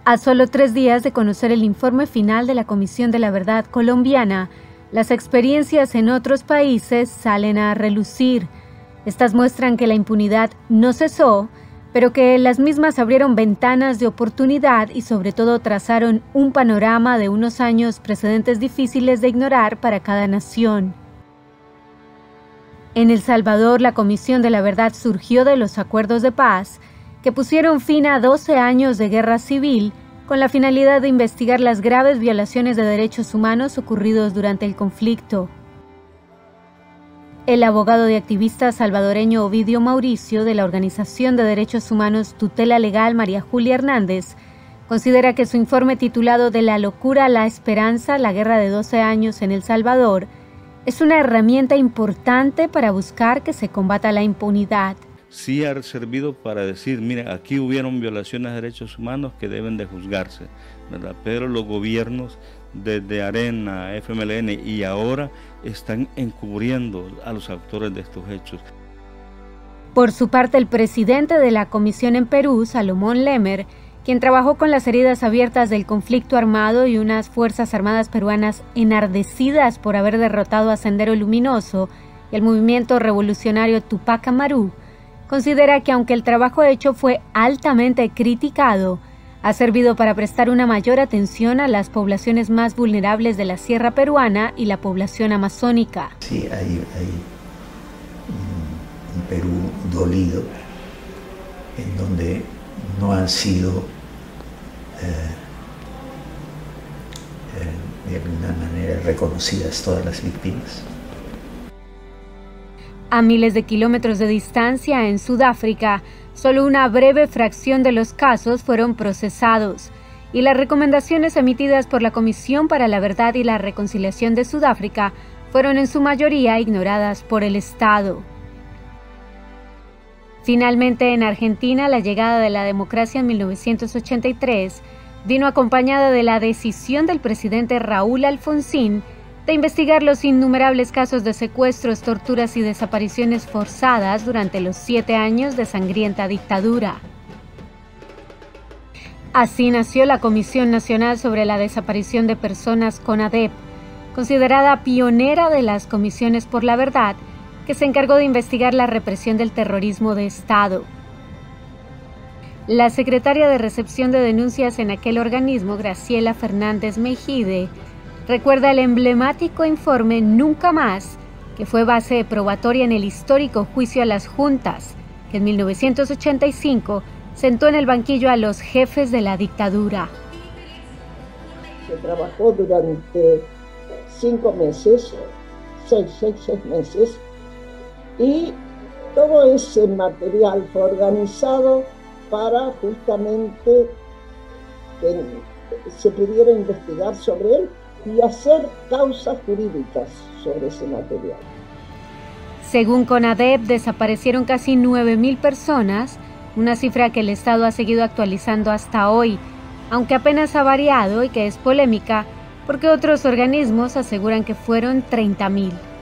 A solo 3 días de conocer el informe final de la Comisión de la Verdad colombiana, las experiencias en otros países salen a relucir. Estas muestran que la impunidad no cesó, pero que las mismas abrieron ventanas de oportunidad y sobre todo trazaron un panorama de unos años precedentes difíciles de ignorar para cada nación. En El Salvador, la Comisión de la Verdad surgió de los acuerdos de paz, que pusieron fin a 12 años de guerra civil con la finalidad de investigar las graves violaciones de derechos humanos ocurridos durante el conflicto. El abogado y activista salvadoreño Ovidio Mauricio, de la Organización de Derechos Humanos Tutela Legal María Julia Hernández, considera que su informe titulado De la locura a la esperanza, la guerra de 12 años en El Salvador, es una herramienta importante para buscar que se combata la impunidad. Sí ha servido para decir, miren, aquí hubieron violaciones de derechos humanos que deben de juzgarse, ¿verdad? Pero los gobiernos desde Arena, FMLN y ahora están encubriendo a los autores de estos hechos. Por su parte, el presidente de la Comisión en Perú, Salomón Lemer, quien trabajó con las heridas abiertas del conflicto armado y unas fuerzas armadas peruanas enardecidas por haber derrotado a Sendero Luminoso y el movimiento revolucionario Tupac Amaru, considera que aunque el trabajo hecho fue altamente criticado, ha servido para prestar una mayor atención a las poblaciones más vulnerables de la sierra peruana y la población amazónica. Sí, hay un Perú dolido, en donde no han sido de alguna manera reconocidas todas las víctimas. A miles de kilómetros de distancia, en Sudáfrica, solo una breve fracción de los casos fueron procesados, y las recomendaciones emitidas por la Comisión para la Verdad y la Reconciliación de Sudáfrica fueron en su mayoría ignoradas por el Estado. Finalmente, en Argentina, la llegada de la democracia en 1983 vino acompañada de la decisión del presidente Raúl Alfonsín de investigar los innumerables casos de secuestros, torturas y desapariciones forzadas durante los 7 años de sangrienta dictadura. Así nació la Comisión Nacional sobre la Desaparición de Personas, CONADEP, considerada pionera de las comisiones por la verdad, que se encargó de investigar la represión del terrorismo de Estado. La secretaria de recepción de denuncias en aquel organismo, Graciela Fernández Mejide, recuerda el emblemático informe Nunca Más, que fue base probatoria en el histórico juicio a las juntas, que en 1985 sentó en el banquillo a los jefes de la dictadura. Se trabajó durante 5 meses, 6 meses, y todo ese material fue organizado para justamente que se pudiera investigar sobre él y hacer causas jurídicas sobre ese material. Según CONADEP, desaparecieron casi 9.000 personas, una cifra que el Estado ha seguido actualizando hasta hoy, aunque apenas ha variado y que es polémica porque otros organismos aseguran que fueron 30.000.